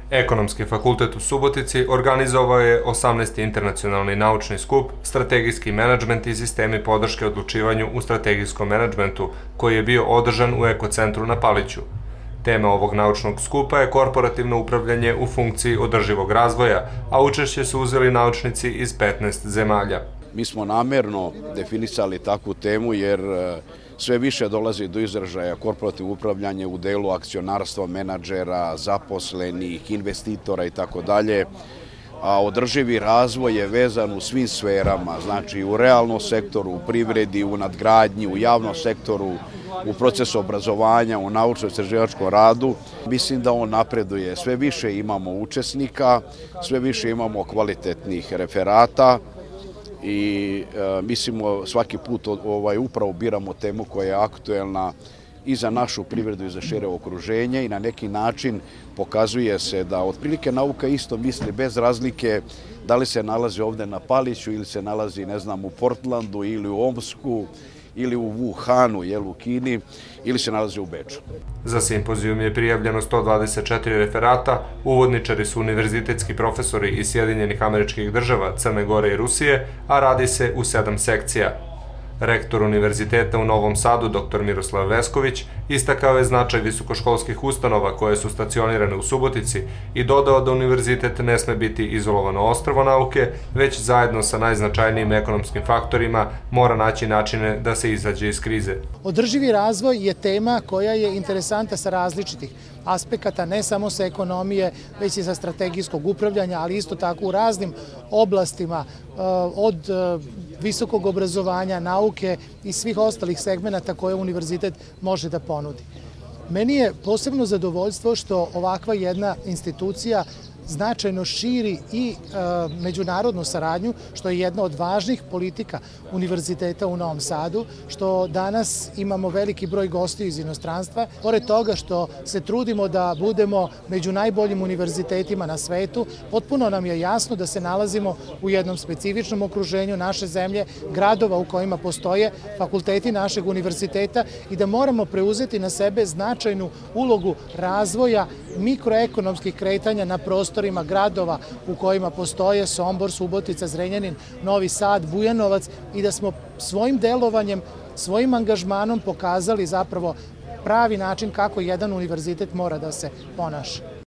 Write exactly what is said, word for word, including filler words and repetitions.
Ekonomski fakultet u Subotici organizovao je osamnaesti internacionalni naučni skup Strategijski menadžment i sistemi podrške odlučivanju u strategijskom menadžmentu, koji je bio održan u Ekocentru na Paliću. Tema ovog naučnog skupa je korporativno upravljanje u funkciji održivog razvoja, a učešće su uzeli naučnici iz petnaest zemalja. Mi smo namerno definisali takvu temu jer sve više dolazi do izražaja korporativno upravljanje u delu akcionarstva, menadžera, zaposlenih, investitora i tako dalje. A održivi razvoj je vezan u svim sferama, znači u realnom sektoru, u privredi, u nadgradnji, u javnom sektoru, u procesu obrazovanja, u naučno-istraživačkom radu. Mislim da on napreduje. Sve više imamo učesnika, sve više imamo kvalitetnih referata i e, mislimo svaki put ovaj, upravo biramo temu koja je aktuelna i za našu privredu i za šire okruženje i na neki način pokazuje se da otprilike nauka isto misli bez razlike da li se nalazi ovde na Paliću ili se nalazi, ne znam, u Portlandu ili u Omsku ili u Wuhanu, jel, u Kini, ili se nalazi u Beču. Za simpozijum je prijavljeno sto dvadeset četiri referata, uvodničari su univerzitetski profesori iz Sjedinjenih Američkih Država, Crne Gore i Rusije, a radi se u sedam sekcija. Rektor Univerziteta u Novom Sadu, doktor Miroslav Vesković, istakao je značaj visokoškolskih ustanova koje su stacionirane u Subotici i dodao da univerzitet ne sme biti izolovano ostrvo nauke, već zajedno sa najznačajnijim ekonomskim faktorima mora naći načine da se izađe iz krize. Održivi razvoj je tema koja je interesanta sa različitih aspekata, ne samo sa ekonomije, već i sa strategijskog upravljanja, ali isto tako u raznim oblastima od visokog obrazovanja, nauke i svih ostalih segmenata koje univerzitet može da ponudi. Meni je posebno zadovoljstvo što ovakva jedna institucija značajno širi i međunarodnu saradnju, što je jedna od važnih politika Univerziteta u Novom Sadu, što danas imamo veliki broj gostiju iz inostranstva. Pored toga što se trudimo da budemo među najboljim univerzitetima na svetu, potpuno nam je jasno da se nalazimo u jednom specifičnom okruženju naše zemlje, gradova u kojima postoje fakulteti našeg univerziteta i da moramo preuzeti na sebe značajnu ulogu razvoja mikroekonomskih kretanja na prostoru gradova u kojima postoje Sombor, Subotica, Zrenjanin, Novi Sad, Bujanovac i da smo svojim delovanjem, svojim angažmanom pokazali zapravo pravi način kako jedan univerzitet mora da se ponaša.